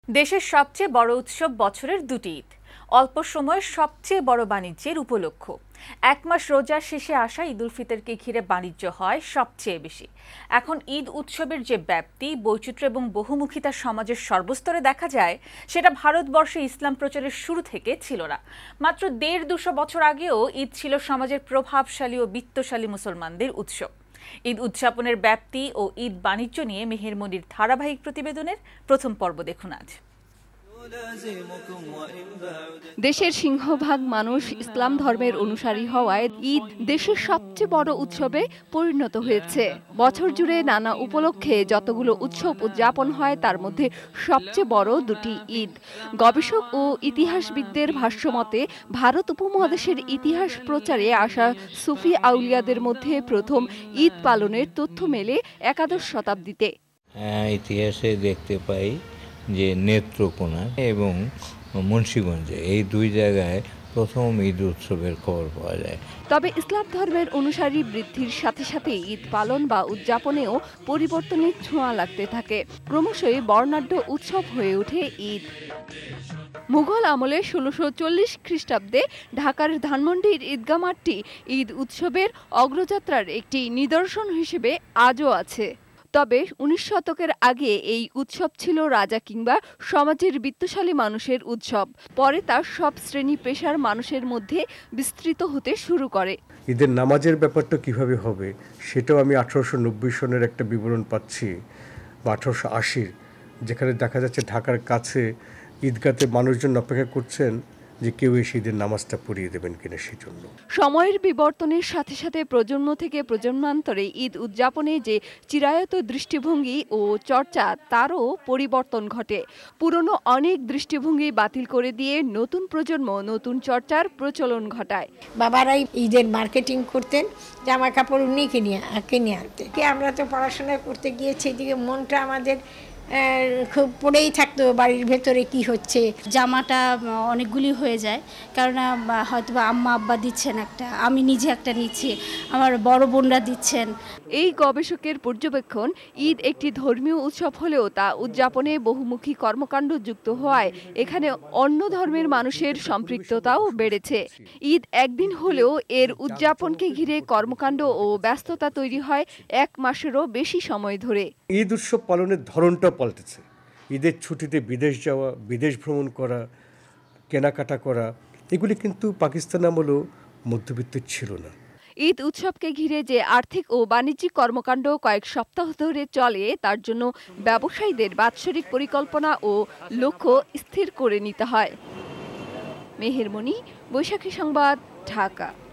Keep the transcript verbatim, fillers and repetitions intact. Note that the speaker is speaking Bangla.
দেশের সবচেয়ে বড় উৎসব বছরের দুটি ঈদ, অল্প সময়ের সবচেয়ে বড় বাণিজ্যের উপলক্ষ। এক মাস রোজার শেষে আসা ঈদ উল ফিতরকে ঘিরে বাণিজ্য হয় সবচেয়ে বেশি। এখন ঈদ উৎসবের যে ব্যাপ্তি, বৈচিত্র্য এবং বহুমুখিতা সমাজের সর্বস্তরে দেখা যায়, সেটা ভারতবর্ষে ইসলাম প্রচারের শুরু থেকে ছিল না। মাত্র দেড় দুশো বছর আগেও ঈদ ছিল সমাজের প্রভাবশালী ও বিত্তশালী মুসলমানদের উৎসব। ঈদ উদযাপনের ব্যাপ্তি ও ঈদ বাণিজ্য নিয়ে মেহের মনির ধারাবাহিক প্রতিবেদনের প্রথম পর্ব দেখুন আজ। দেশের সিংহভাগ মানুষ ইসলাম ধর্মের অনুসারী হওয়ায় ঈদ দেশের সবচেয়ে বড় উৎসবে পরিণত হয়েছে। বছর জুড়ে নানা উপলক্ষে যতগুলো উৎসব উদযাপন হয়, তার মধ্যে সবচেয়ে বড় দুটি ঈদ। গবেষক ও ইতিহাসবিদদের ভাষ্যমতে ভারত উপমহাদেশের ইতিহাস প্রচারে আসা সুফি আউলিয়াদের মধ্যে প্রথম ঈদ পালনের তথ্য মেলে একাদশ শতাব্দীতে। ইতিহাসে দেখতে পাই যে নেত্রকোনা এবং মুন্সিগঞ্জে এই দুই জায়গায় প্রথম ঈদ উৎসবের খবর পাওয়া যায়। তবে ইসলাম ধর্মের অনুসারী বৃদ্ধির সাথে সাথে ঈদ পালন বা উদযাপনেও পরিবর্তনের ছোঁয়া লাগতে থাকে। ক্রমশই বর্ণাঢ্য উৎসব হয়ে ওঠে ঈদ। মুঘল আমলে ষোলোশো চল্লিশ খ্রিস্টাব্দে ঢাকার ধানমন্ডির ঈদগাহ মাঠটি ঈদ উৎসবের অগ্রযাত্রার একটি নিদর্শন হিসেবে আজও আছে। তবে উনিশ শতকের আগে এই উৎসব ছিল রাজা কিংবা সমাজের বিত্তশালী মানুষের উৎসব। পরে তা সব শ্রেণী পেশার মানুষের মধ্যে বিস্তৃত হতে শুরু করে। ঈদের নামাজের ব্যাপারটা কিভাবে হবে সেটাও আমি আঠারোশো নব্বই সনের একটা বিবরণ পাচ্ছি বা আঠারোশো আশির, যেখানে দেখা যাচ্ছে ঢাকার কাছে ঈদগাতে মানুষজন অপেক্ষা করছেন যে কেউ এসে ঈদের নামাজটা পড়িয়ে দেবেন কিনা সেই জন্য। সময়ের বিবর্তনের সাথে সাথে প্রজন্ম থেকে প্রজন্মান্তরে ঈদ উদযাপনে যে চিরায়ত দৃষ্টিভঙ্গি ও চর্চা, তারও পরিবর্তন ঘটে। পুরনো অনেক দৃষ্টিভঙ্গি বাতিল করে দিয়ে নতুন প্রজন্ম নতুন চর্চার প্রচলন ঘটায়। বাবারাই ঈদের মার্কেটিং করতেন, জামা কাপড় উনি কিনে কিনে আনতেন। আমরা তো পড়াশোনা করতে গিয়েছি, এদিকে মনটা আমাদের খুব পড়েই থাকতো বাড়ির ভেতরে কি হচ্ছে। জামাটা অনেকগুলি হয়ে যায়, কারণ হয়তো আম্মা আব্বা দিচ্ছেন একটা, আমি নিজে একটা নিচ্ছি, আমার বড় বোনরা দিচ্ছেন। এই গবেষকের পর্যবেক্ষণ, ঈদ একটি ধর্মীয় উৎসব হলেও তা উদযাপনে বহুমুখী কর্মকাণ্ড যুক্ত হওয়ায় এখানে অন্য ধর্মের মানুষের সম্পৃক্ততাও বেড়েছে। ঈদ একদিন হলেও এর উদযাপনকে ঘিরে কর্মকাণ্ড ও ব্যস্ততা তৈরি হয় এক মাসেরও বেশি সময় ধরে। ঈদ উৎসব পালনের ধরনটা পাল্টেছে। ঈদের ছুটিতে বিদেশ যাওয়া, বিদেশ ভ্রমণ করা, কেনাকাটা করা, এগুলি কিন্তু পাকিস্তান আমলেও মধ্যবিত্ত ছিল না। ঈদ উৎসবকে ঘিরে যে আর্থিক ও বাণিজ্যিক কর্মকাণ্ড কয়েক সপ্তাহ ধরে চলে, তার জন্য ব্যবসায়ীদের বাৎসরিক পরিকল্পনা ও লক্ষ্য স্থির করে নিতে হয়। মেহের মনি, বৈশাখী সংবাদ, ঢাকা।